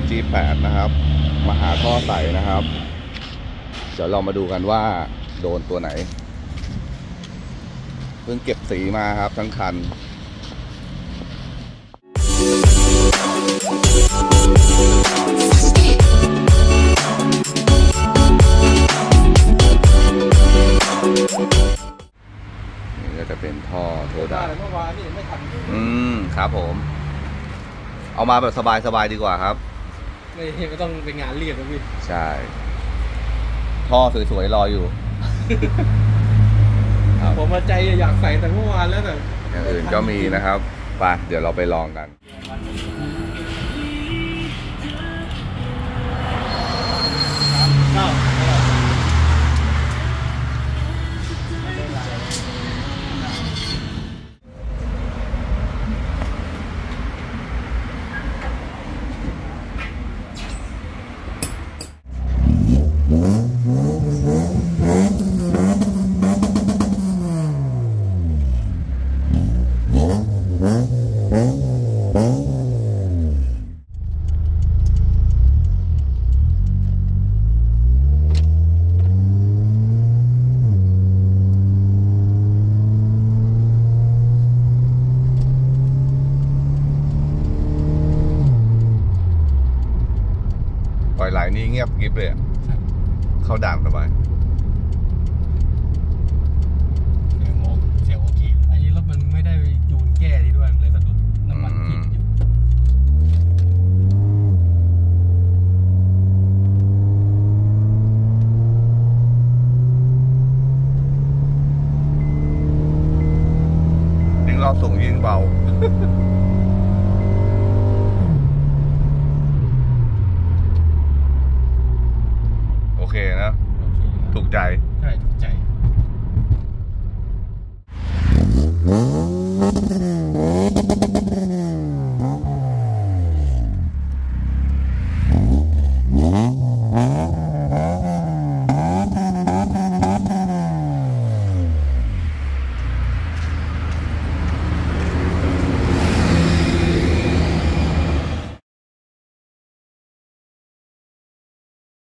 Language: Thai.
G8 นะครับมาหาท่อใสนะครับเดี๋ยวเรามาดูกันว่าโดนตัวไหนเพิ่งเก็บสีมาครับทั้งคันนี่ก็จะเป็นท่อโทรดักเมื่อวานนี่ไม่ทันครับผมเอามาแบบสบายๆดีกว่าครับไม่ต้องเป็นงานเรียบนะพี่ใช่ท่อสวยๆรออยู่ผมมาใจอยากใส่แต่เมื่อวานแล้วแต่อย่างอื่นก็มีนะครับไปเดี๋ยวเราไปลองกันปล่อยไหลนี่เงียบกริบเลยเข้าด่านสบายเสียงโอเคอันนี้รถมันไม่ได้ยูนแก้ที่ด้วยมันเลยสะดุดน้ำมันกินอยู่ยิ่งรอบสูงยิ่งเบาโอเคนะถูกใจใช่ถูกใจ